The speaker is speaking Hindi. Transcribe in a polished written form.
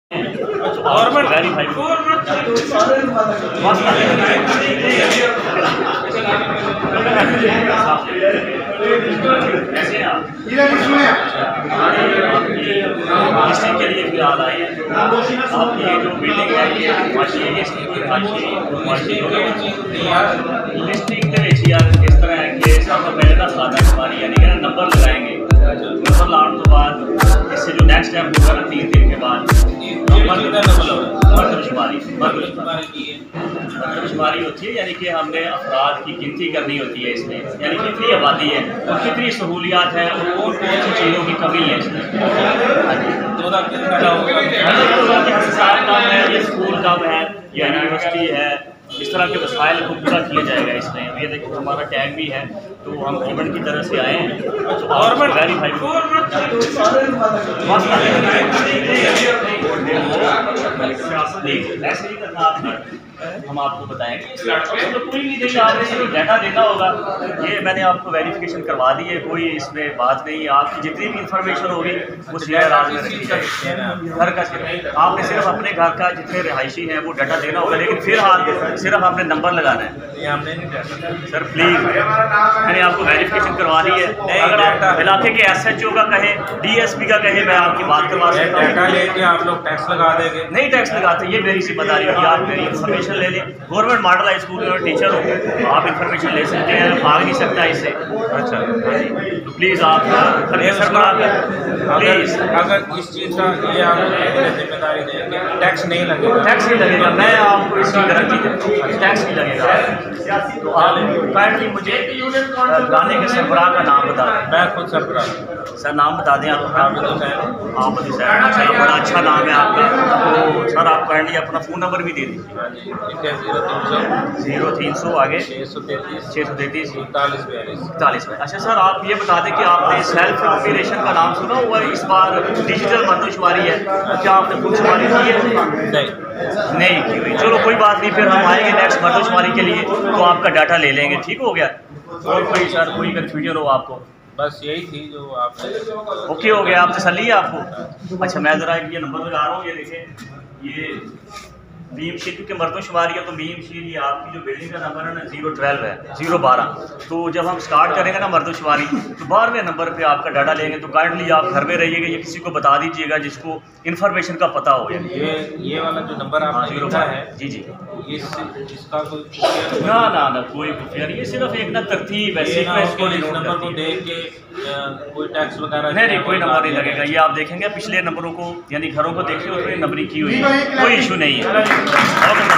गवर्नमेंट वेरीफाई कैसे हैं आप? लिस्टिंग के लिए फिलहाल आए हैं। आप ये जो बिल्डिंग है ये लिस्टिंग के यार इस तरह है कि सब पहले ना खाता हमारी यानी कि नंबर लगाएंगे। नंबर लाने के बाद इससे जो नेक्स्ट स्टेप होगा ना 3 दिन के बाद मरदमशुमारी होती है, यानी कि हमने अफराद की गिनती करनी होती है इसमें, यानी कितनी आबादी है और कितनी सहूलियात है और कौन कौन सी चीज़ों की कमी है इसमें। ये स्कूल कब है या यूनिवर्सिटी है, इस तरह के वसाइल को पूरा किया जाएगा इसमें। ये देखिए हमारा टैग भी है, तो हम गवर्नमेंट की तरफ से आए हैं। गवर्नमेंट वेरीफाई ऐसे ही करना आपने, हम आपको बताएंगे तो कोई भी देखिए आपने सिर्फ डाटा देना होगा। ये मैंने आपको वेरिफिकेशन करवा दी है, कोई इसमें बात नहीं है। आपकी जितनी भी इंफॉर्मेशन होगी वो शेयर राज में रखी जाएगी। घर का आपने सिर्फ अपने घर का जितने रिहायशी हैं वो डाटा देना होगा, लेकिन फिलहाल सिर्फ आपने नंबर लगाना है। सर प्लीज़ मैंने आपको वेरिफिकेशन करवा दी है। अगर आप इलाके के SHO का कहें, DSP का कहें, मैं आपकी बात करवा सकता हूँ। आप लोग टैक्स लगा देंगे? नहीं टैक्स लगाते, ये मेरी जिम्मेदारी होगी। आप मेरी इन्फॉर्मेशन ले लें। गवर्नमेंट मॉडल हाई स्कूल में टीचर हो तो आप इन्फॉर्मेशन ले सकते हैं, भाग नहीं सकता इससे। अच्छा तो प्लीज़ आप प्लीज़ अगर इस चीज़ का ये आप जिम्मेदारी देंगे, टैक्स नहीं लगेगा? टैक्स नहीं लगेगा, मैं आपको इसकी गारंटी देता हूँ, टैक्स नहीं लगेगा। तो आप काइंडली मुझे गाने के सरबराह का नाम बता दें। मैं खुद सरबराह। सर नाम बता दें आप। आबिद हुसैन। आबिद हुसैन, बड़ा अच्छा नाम है आपका। तो सर आप काइंडली अपना फ़ोन नंबर भी दे दीजिए। 0300 आगे 633 41 में। अच्छा सर आप ये बता दें कि आपने सेल्फ एनुमरेशन का नाम सुना हुआ है? इस बार डिजिटल मरदमशुमारी है, क्या आपने खुद शुमारी की है? नहीं की हुई। चलो कोई बात नहीं, फिर हम आएंगे नेक्स्ट मरदमशुमारी के लिए तो आपका डाटा ले लेंगे। ठीक हो गया? और कोई सर कोई कन्फ्यूजन हो आपको? बस यही थी जो आपने ओके हो गया, आप तसल्ली है आपको? अच्छा मैं ज़रा ये नंबर लगा रहा हूँ, ये देखें ये बीम शील, क्योंकि मरदमशुमारी है तो बीम शील ये आपकी जो बिल्डिंग का नंबर है ना 012 है 012। तो जब हम स्टार्ट करेंगे ना मरदमशुमारी तो 12वें नंबर पे आपका डाटा लेंगे। तो काइंडली आप घर में रहिएगा, ये किसी को बता दीजिएगा जिसको इन्फॉर्मेशन का पता हो। ये वाला जो नंबर आपने लिखा है जी इसका कोई ना कोई खुफिया नहीं, ये सिर्फ एक ना तरतीब है। नंबर को देख के कोई टैक्स वगैरह नहीं कोई नंबर नहीं लगेगा। ये आप देखेंगे पिछले नंबरों को यानी घरों को देखिए उसमें नंबरिंग की हुई है, कोई इशू नहीं है।